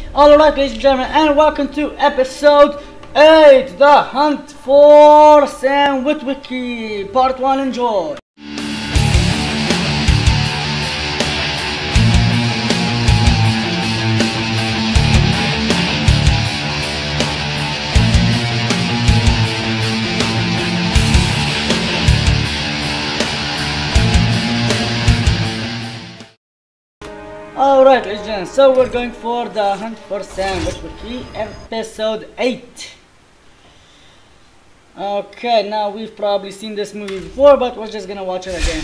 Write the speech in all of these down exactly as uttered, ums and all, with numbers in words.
Alright, ladies and gentlemen, and welcome to episode eight, The Hunt for Sam Witwicky, part one. Enjoy! Alright, ladies and gentlemen, so we're going for The Hunt for Sam Witwicky, episode eight. Okay, now we've probably seen this movie before, but we're just gonna watch it again.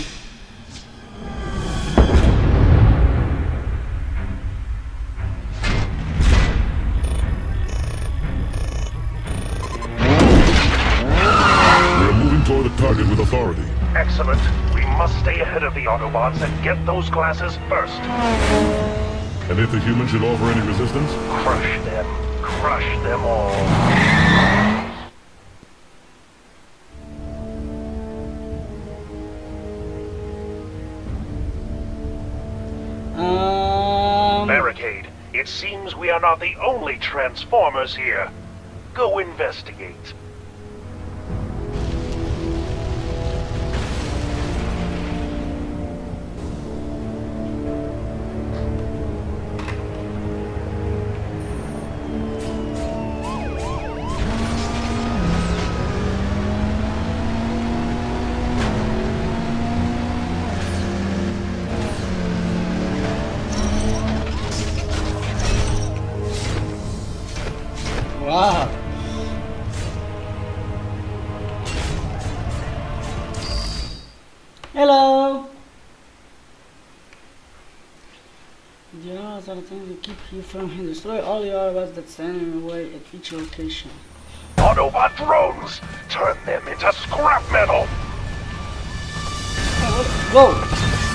We're moving toward the target with authority. Excellent. We must stay ahead of the Autobots and get those glasses first. And if the humans should offer any resistance? Crush them. Crush them all. Um... Barricade. It seems we are not the only Transformers here. Go investigate. Wow. Hello. Do you know what are the things that keep you from him? Destroy all the Autobots that stand in your way at each location. Autobot drones! Turn them into scrap metal! Go!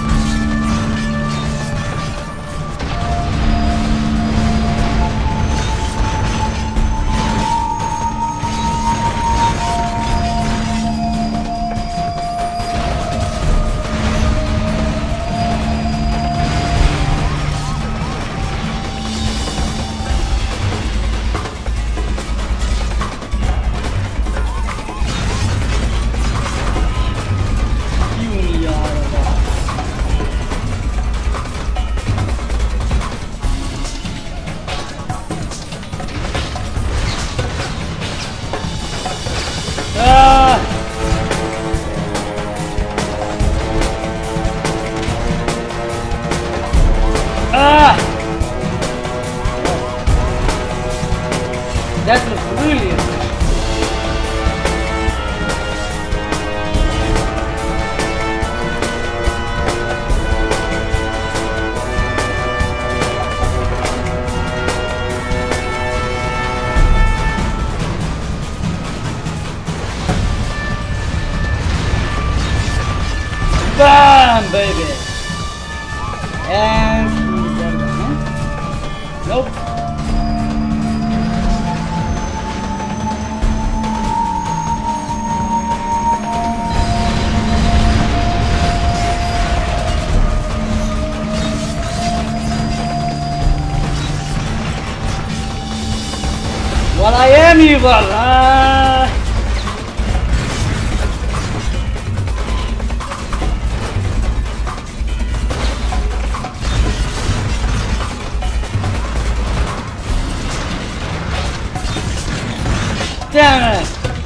That was really efficient. Bam, baby! And he's got the hand. Nope. Well, I am evil, uh... Damn it!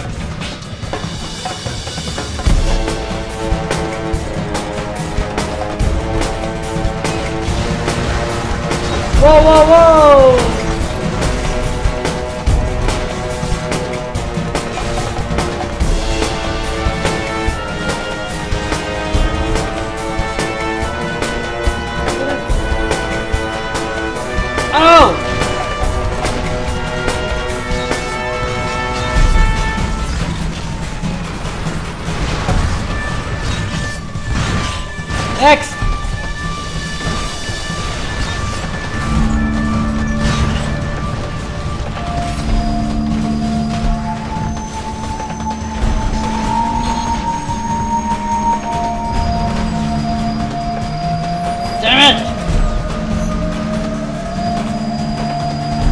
Whoa, whoa, whoa! Oh! X! Damn it!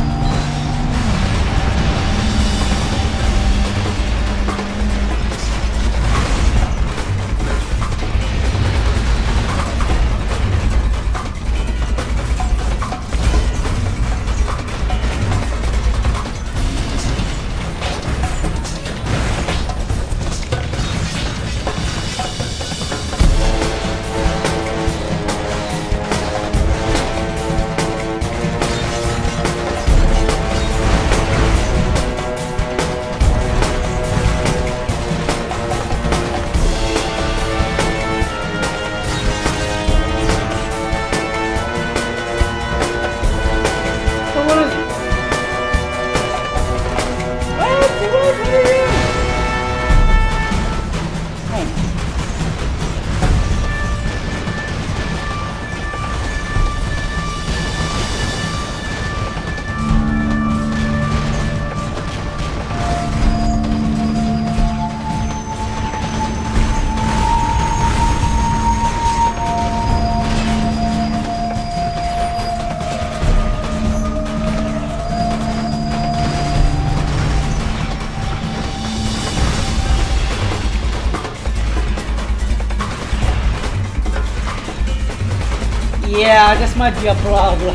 Yeah, this might be a problem.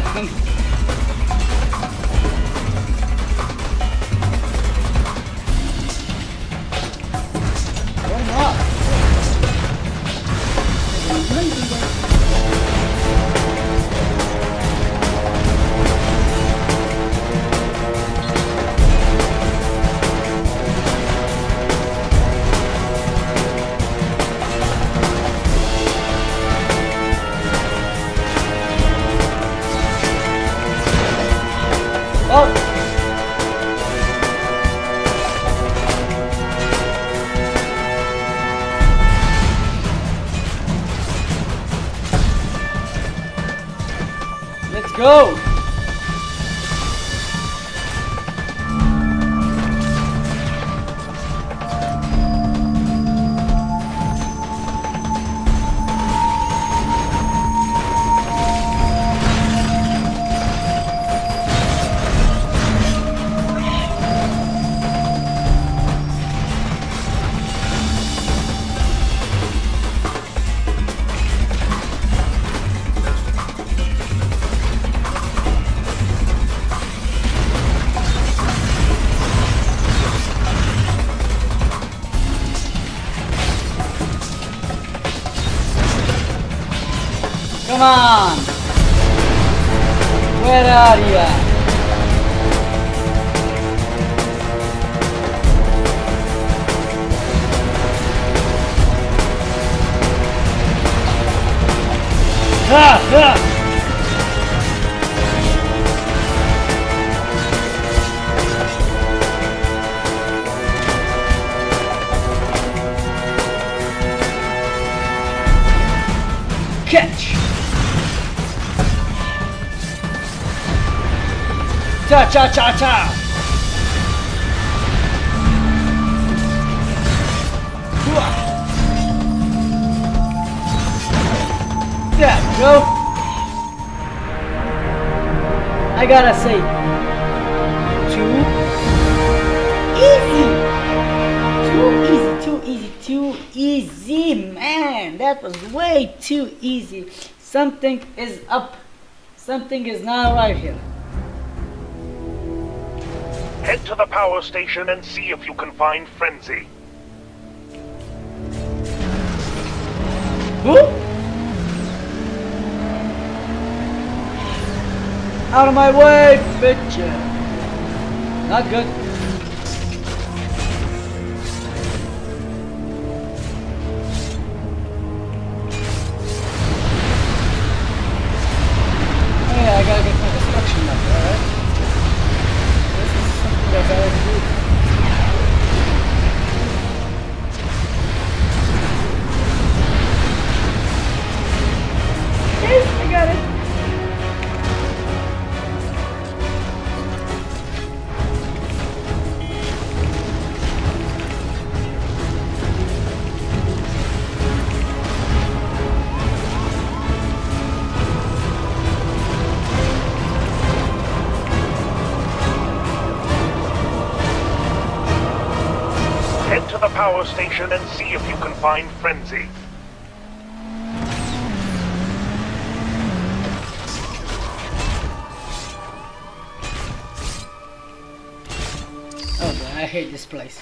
Go! Come on! Where are you? Ha ha! Catch! Cha cha cha cha! There we go. I gotta say, too easy, too easy, too easy, too easy, man. That was way too easy. Something is up. Something is not right here. Head to the power station and see if you can find Frenzy. Who? Out of my way, bitch! Not good. Oh yeah, I gotta get my destruction number, alright? This is something I gotta do. Yes, I got it. Head to the power station and see if you can find Frenzy. Oh, I hate this place.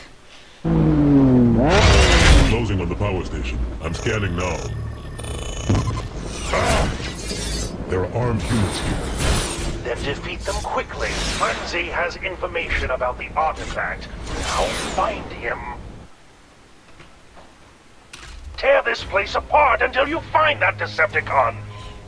Closing on the power station. I'm scanning now. There are armed humans here. Then defeat them quickly. Frenzy has information about the artifact. Now find him. Tear this place apart until you find that Decepticon.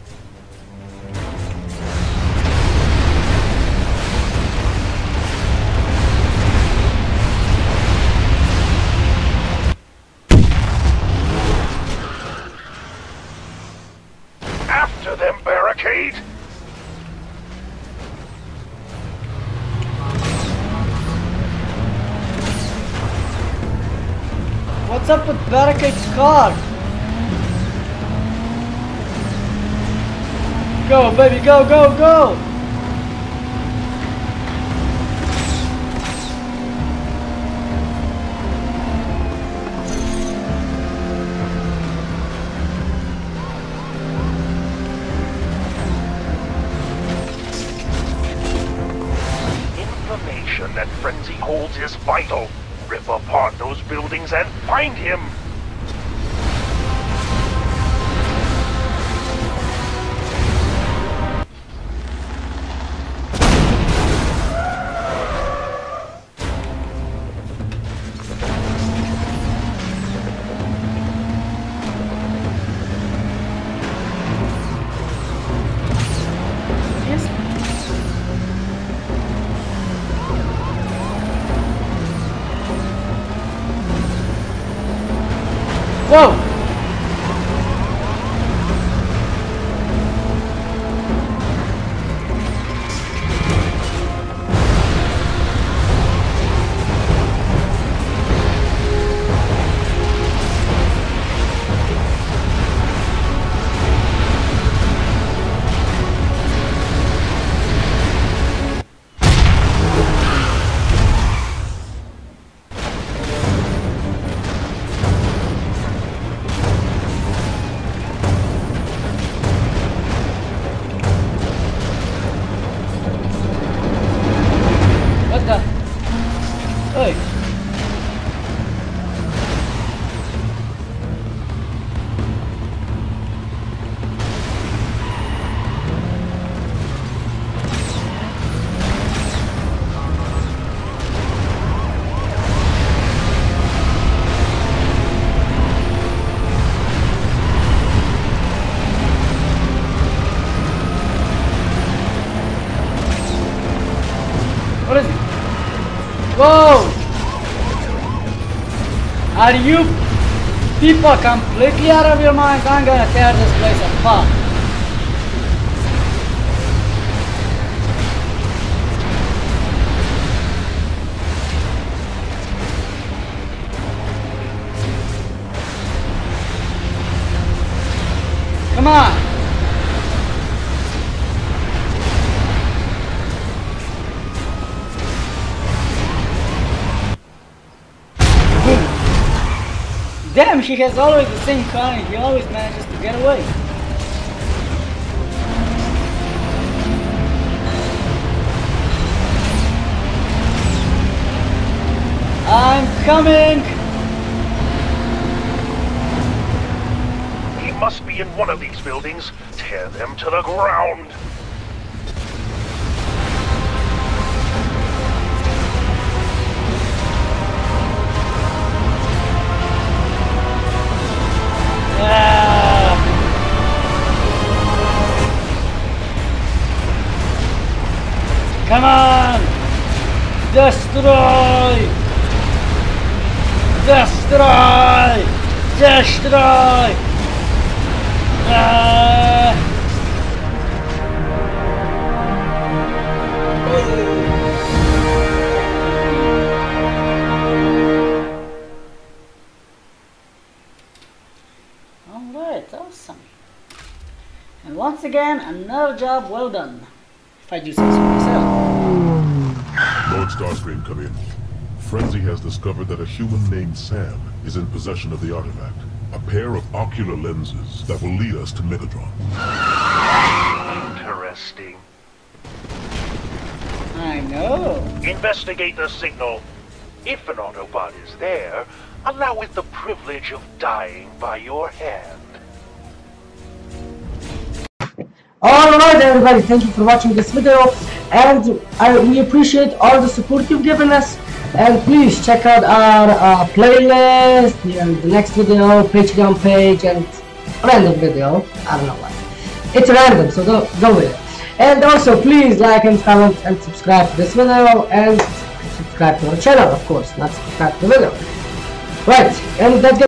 After them, Barricade! What's up with Barricade's car? Go, baby, go, go, go! information that Frenzy holds is vital. Rip apart those buildings and find him! Whoa! What is it? Whoa! Are you people completely out of your minds? I'm gonna tear this place apart. Come on! Damn, he has always the same car and he always manages to get away. I'm coming! He must be in one of these buildings. Tear them to the ground. Ah. Come on! Destroy! Destroy! Destroy! Ah. Alright, awesome. And once again, another job well done. If I do say so myself. Lord Starscream, come in. Frenzy has discovered that a human named Sam is in possession of the artifact. A pair of ocular lenses that will lead us to Megatron. Interesting. I know. Investigate the signal. If an Autobot is there, allow it the privilege of dying by your hand. Alright everybody, thank you for watching this video, and I, we appreciate all the support you've given us, and please check out our uh, playlist, and the next video, Patreon page, and random video, I don't know why. It's random, so go, go with it. And also please like and comment and subscribe to this video, and subscribe to our channel, of course, not subscribe to the video. Right, and that's